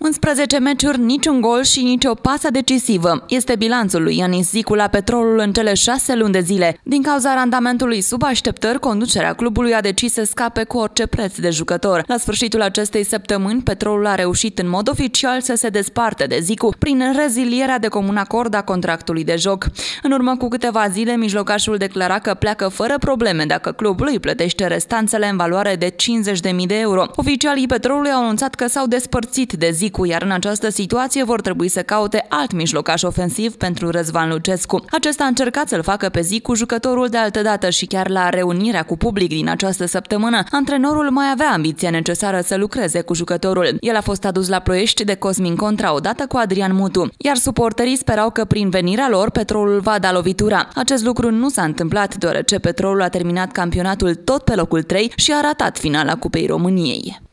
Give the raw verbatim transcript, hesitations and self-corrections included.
unsprezece meciuri, niciun gol și nicio pasă decisivă. Este bilanțul lui Ianis Zicu la Petrolul în cele șase luni de zile. Din cauza randamentului sub așteptări, conducerea clubului a decis să scape cu orice preț de jucător. La sfârșitul acestei săptămâni, Petrolul a reușit în mod oficial să se desparte de Zicu prin rezilierea de comun acord a contractului de joc. În urmă cu câteva zile, mijlocașul declara că pleacă fără probleme dacă clubul îi plătește restanțele în valoare de cincizeci de mii de euro. Oficialii Petrolului au anunțat că s-au despărțit de Zicu, iar în această situație vor trebui să caute alt mijlocaș ofensiv pentru Răzvan Lucescu. Acesta a încercat să-l facă pe Zicu jucătorul de altădată și chiar la reunirea cu public din această săptămână, antrenorul mai avea ambiția necesară să lucreze cu jucătorul. El a fost adus la Ploiești de Cosmin Contra odată cu Adrian Mutu, iar suporterii sperau că prin venirea lor Petrolul va da lovitura. Acest lucru nu s-a întâmplat, deoarece Petrolul a terminat campionatul tot pe locul trei și a ratat finala Cupei României.